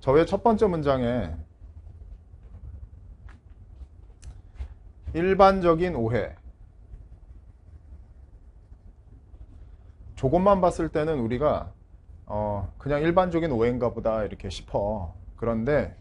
저의 첫 번째 문장에 일반적인 오해. 조금만 봤을 때는 우리가 그냥 일반적인 오해인가 보다 이렇게 싶어. 그런데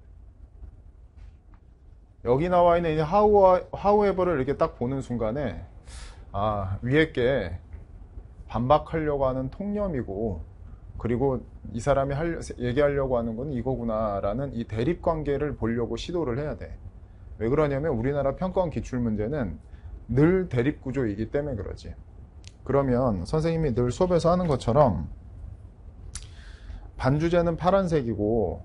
여기 나와 있는 이 however를 이렇게 딱 보는 순간에 위에 게 반박하려고 하는 통념이고, 그리고 이 사람이 얘기하려고 하는 건 이거구나 라는 이 대립관계를 보려고 시도를 해야 돼. 왜 그러냐면 우리나라 평가원 기출문제는 늘 대립구조이기 때문에 그러지. 그러면 선생님이 늘 수업에서 하는 것처럼 반주제는 파란색이고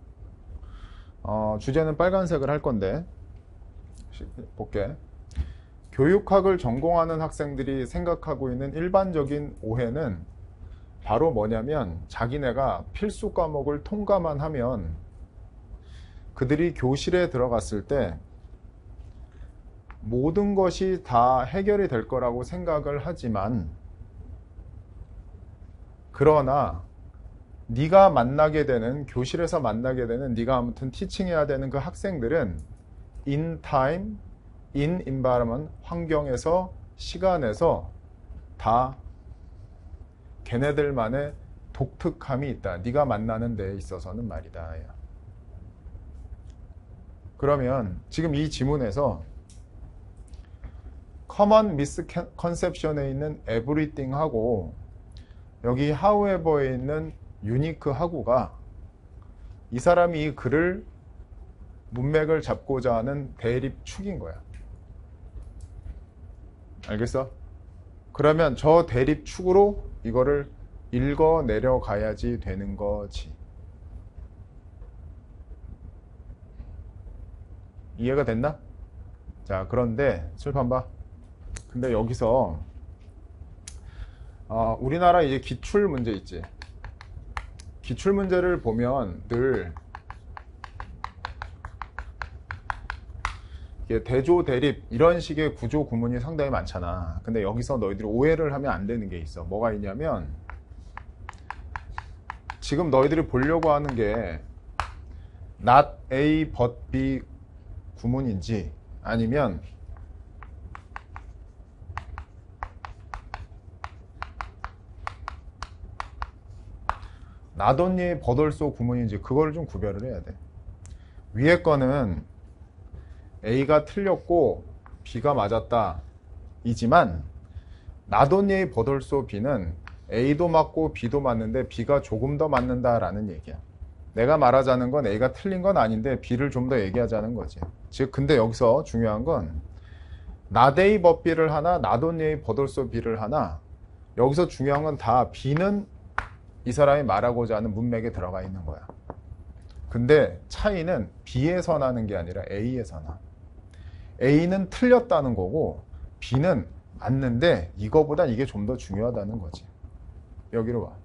주제는 빨간색을 할 건데, 볼게. 교육학을 전공하는 학생들이 생각하고 있는 일반적인 오해는 바로 뭐냐면, 자기네가 필수 과목을 통과만 하면 그들이 교실에 들어갔을 때 모든 것이 다 해결이 될 거라고 생각을 하지만, 그러나 네가 만나게 되는, 교실에서 만나게 되는, 네가 아무튼 티칭해야 되는 그 학생들은 in time, in environment, 환경에서, 시간에서 다 걔네들만의 독특함이 있다. 네가 만나는 데에 있어서는 말이다. 그러면 지금 이 지문에서 common misconception에 있는 everything 하고 여기 however에 있는 unique 하고가 이 사람이 이 글을 문맥을 잡고자 하는 대립축인 거야. 알겠어? 그러면 저 대립축으로 이거를 읽어 내려가야지 되는 거지. 이해가 됐나? 자, 그런데 칠판 봐. 근데 여기서 우리나라 이제 기출 문제 있지. 기출 문제를 보면 늘 이게 대조 대립 이런 식의 구조 구문이 상당히 많잖아. 근데 여기서 너희들이 오해를 하면 안 되는 게 있어. 뭐가 있냐면, 지금 너희들이 보려고 하는 게 not A but B 구문인지, 아니면 not only but also 구문인지, 그걸 좀 구별을 해야 돼. 위에 거는 A가 틀렸고 B가 맞았다 이지만, not only but also B는 A도 맞고 B도 맞는데 B가 조금 더 맞는다라는 얘기야. 내가 말하자는 건 A가 틀린 건 아닌데 B를 좀 더 얘기하자는 거지. 즉, 근데 여기서 중요한 건 not A but B를 하나, not only but also B를 하나, 여기서 중요한 건 다 B는 이 사람이 말하고자 하는 문맥에 들어가 있는 거야. 근데 차이는 B에서 나는 게 아니라 A에서 나. A는 틀렸다는 거고 B는 맞는데 이거보단 이게 좀 더 중요하다는 거지. 여기로 와.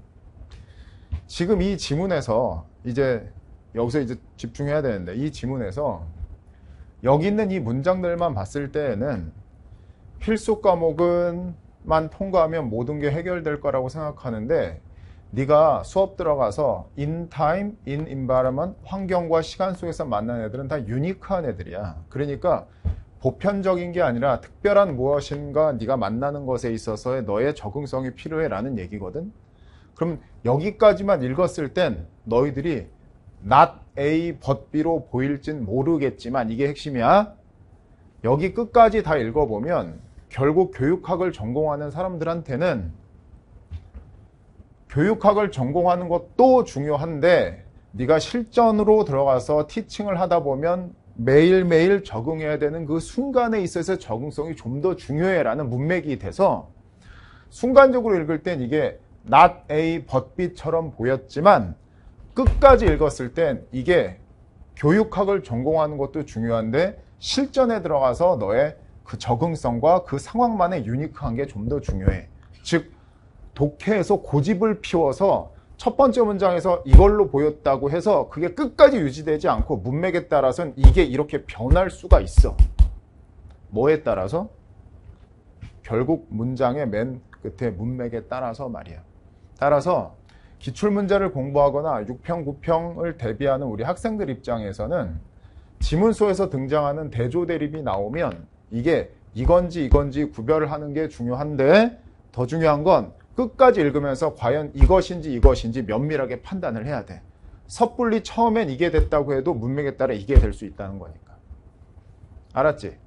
지금 이 지문에서 여기서 이제 집중해야 되는데, 이 지문에서 여기 있는 이 문장들만 봤을 때에는 필수 과목은만 통과하면 모든 게 해결될 거라고 생각하는데, 네가 수업 들어가서 in time, in environment, 환경과 시간 속에서 만난 애들은 다 유니크한 애들이야. 그러니까 보편적인 게 아니라 특별한 무엇인가 네가 만나는 것에 있어서의 너의 적응성이 필요해 라는 얘기거든. 그럼 여기까지만 읽었을 땐 너희들이 not A but B로 보일진 모르겠지만 이게 핵심이야. 여기 끝까지 다 읽어보면 결국 교육학을 전공하는 사람들한테는 교육학을 전공하는 것도 중요한데, 네가 실전으로 들어가서 티칭을 하다 보면 매일매일 적응해야 되는 그 순간에 있어서 적응성이 좀 더 중요해라는 문맥이 돼서, 순간적으로 읽을 땐 이게 not A but B처럼 보였지만 끝까지 읽었을 땐 이게 교육학을 전공하는 것도 중요한데 실전에 들어가서 너의 그 적응성과 그 상황만의 유니크한 게 좀 더 중요해. 즉, 독해에서 고집을 피워서 첫 번째 문장에서 이걸로 보였다고 해서 그게 끝까지 유지되지 않고 문맥에 따라서는 이게 이렇게 변할 수가 있어. 뭐에 따라서? 결국 문장의 맨 끝에 문맥에 따라서 말이야. 따라서 기출문제를 공부하거나 6평, 9평을 대비하는 우리 학생들 입장에서는 지문서에서 등장하는 대조대립이 나오면 이게 이건지 구별을 하는 게 중요한데, 더 중요한 건 끝까지 읽으면서 과연 이것인지 면밀하게 판단을 해야 돼. 섣불리 처음엔 이게 됐다고 해도 문맥에 따라 이게 될 수 있다는 거니까. 알았지?